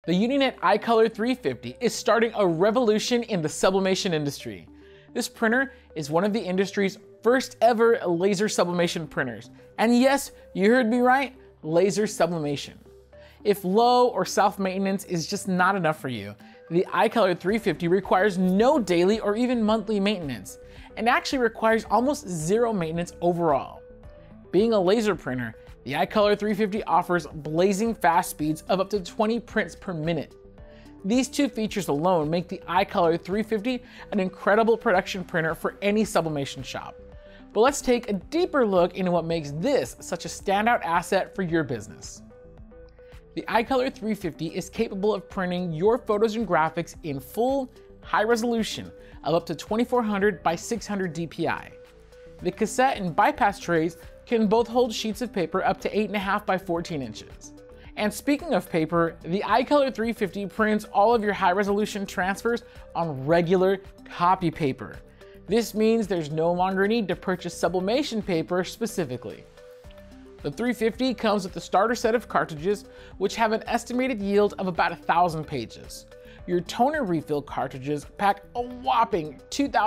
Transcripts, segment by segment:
The UNINET IColor 350 is starting a revolution in the sublimation industry. This printer is one of the industry's first ever laser sublimation printers. And yes, you heard me right, laser sublimation. If low or self-maintenance is just not enough for you, the IColor 350 requires no daily or even monthly maintenance, and actually requires almost zero maintenance overall. Being a laser printer, the iColor 350 offers blazing fast speeds of up to 20 prints per minute. These two features alone make the iColor 350 an incredible production printer for any sublimation shop. But let's take a deeper look into what makes this such a standout asset for your business. The iColor 350 is capable of printing your photos and graphics in full, high resolution of up to 2400 by 600 dpi. The cassette and bypass trays can both hold sheets of paper up to 8.5 by 14 inches. And speaking of paper, the iColor 350 prints all of your high-resolution transfers on regular copy paper. This means there's no longer need to purchase sublimation paper specifically. The 350 comes with a starter set of cartridges, which have an estimated yield of about 1,000 pages. Your toner refill cartridges pack a whopping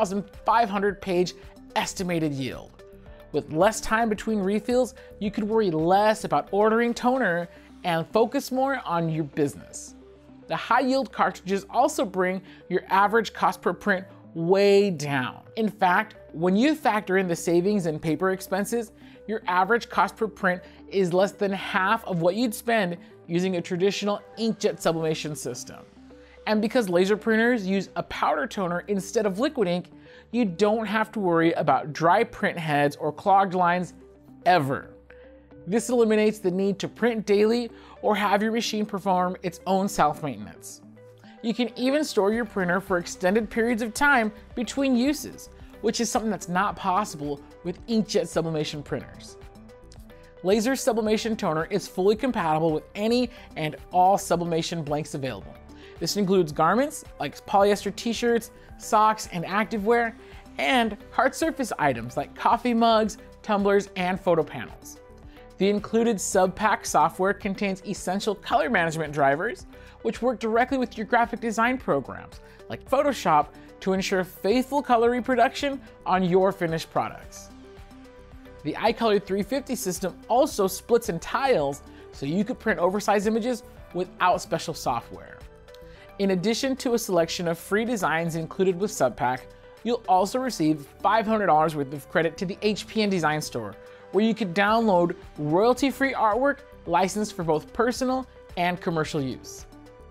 2,500 page estimated yield. With less time between refills, you could worry less about ordering toner and focus more on your business. The high-yield cartridges also bring your average cost per print way down. In fact, when you factor in the savings and paper expenses, your average cost per print is less than half of what you'd spend using a traditional inkjet sublimation system. And because laser printers use a powder toner instead of liquid ink, you don't have to worry about dry print heads or clogged lines ever. This eliminates the need to print daily or have your machine perform its own self-maintenance. You can even store your printer for extended periods of time between uses, which is something that's not possible with inkjet sublimation printers. Laser sublimation toner is fully compatible with any and all sublimation blanks available. This includes garments like polyester t-shirts, socks, and activewear, and hard surface items like coffee mugs, tumblers, and photo panels. The included SubPack software contains essential color management drivers, which work directly with your graphic design programs like Photoshop to ensure faithful color reproduction on your finished products. The iColor 350 system also splits in tiles so you could print oversized images without special software. In addition to a selection of free designs included with SubPack, you'll also receive $500 worth of credit to the HPN Design Store, where you can download royalty-free artwork licensed for both personal and commercial use.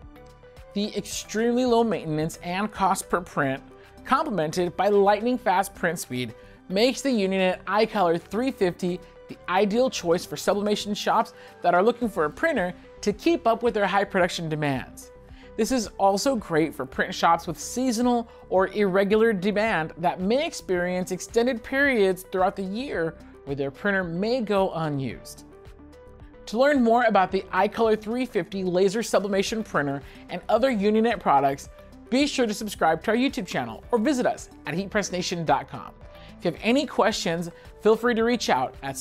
The extremely low maintenance and cost per print, complemented by lightning-fast print speed, makes the UNINET iColor 350 the ideal choice for sublimation shops that are looking for a printer to keep up with their high production demands. This is also great for print shops with seasonal or irregular demand that may experience extended periods throughout the year where their printer may go unused. To learn more about the iColor 350 laser sublimation printer and other UNINET products, be sure to subscribe to our YouTube channel or visit us at HeatPressNation.com. If you have any questions, feel free to reach out at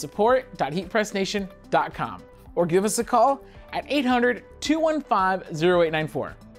support.heatpressnation.com or give us a call at 800-215-0894.